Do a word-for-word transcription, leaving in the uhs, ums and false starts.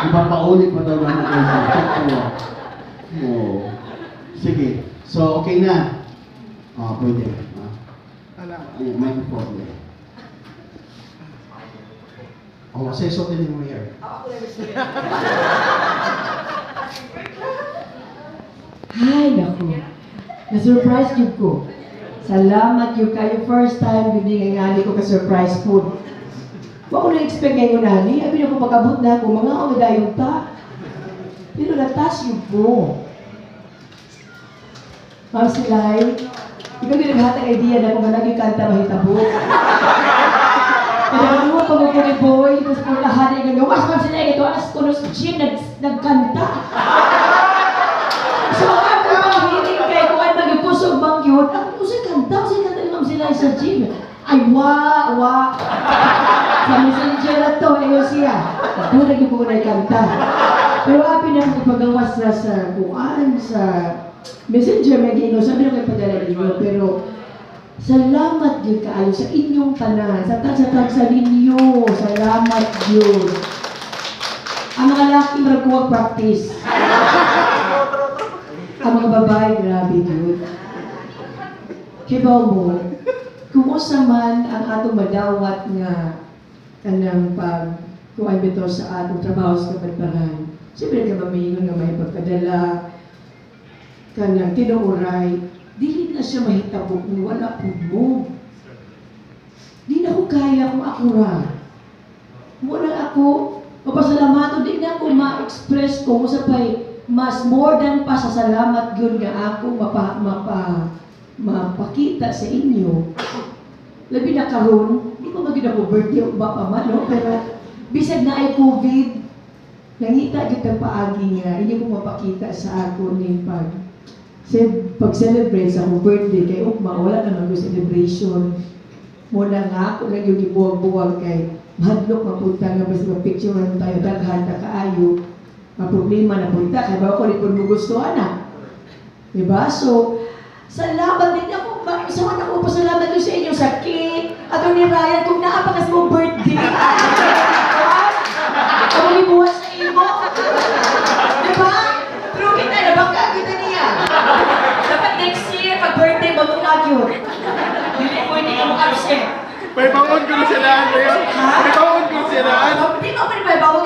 Ipapaulit pa daw namin kayo sa totoo. Oo. Sige. So, okay na. Ah, pwede. Ah. Ayan, microphone. Oh, say something in my ear. Hi, naku. Na-surprise yun ko. Salamat yun kayo. First time, binigay nga ko ka-surprise food. Wa ko na-expect ngayon na ni. Abi na ko pagkabot na ako. Mga ako nagayong ta. Pero natas yun ko. Ma'am Silay, ikaw din naghatag idea na kung naging kanta mahitabo. Kaya ano pa mo ko ni Boy, tapos kung lahat ay gagawas, Ma'am Silay, ito alas ko no sa gym, nagkanta. So, ako mga hiling kayo, kung ay magipusog bang yun, ako ko siya kanta, siya kanta ni Ma'am Silay sa gym. Ay, wa, wa. Sa messenger na to, ayaw siya. Doon naging ko na kanta. Pero happy na ako ipagawas na sa buwan, sa messenger, may gino, sabi na kayo padala ninyo, pero salamat yun kaayo sa inyong tanan, sa tag-sa-tag sa ninyo, salamat yun. Ang mga laki maragkuwag practice. Ang mga babae, grabe yun. Kibaw mo, kumusta man ang atong madawat nga kanang pag kuwan bito sa atong trabaho sa kabarbaran. Siyempre ka mamingon nga may pagkadala, kanang tinuuray, dili na siya mahitabo kung wala po mo. Di na ko kaya kung ako ra. Muna ako, mapasalamato, di na ako ma-express ko sa pay, mas more than pa sa salamat yun nga ako mapa, mapa, mapakita sa inyo. Labi na karon, di ko magiging ako birthday o ba pa man, no? Pero bisag na ay COVID, nangita kita paagi nga, hindi ko mapakita sa ako ni pag pag-celebrate sa akong birthday kay Ugma, wala naman ko celebration. Muna nga ako lang yung ibuwag-buwag kay mahadlok mapunta nga mas mag-picture na tayo daghan na kaayo. Ang problema na punta, kaya ba ako rin mo gusto na. Diba? So, salamat din ako. Isa man ako pasalamat ko sa inyo sa cake. At ni Ryan, kung naapakas mo birthday. Ako libuwas sa imo. Diba? Pero kita na baka kita niya. Dapat next year, pag birthday, mag-unag yun. Hindi ko hindi ka mag-absent. May bangon ko na sila, Andrea. Ha? May bangon ko na sila. Hindi ko pa rin may bangon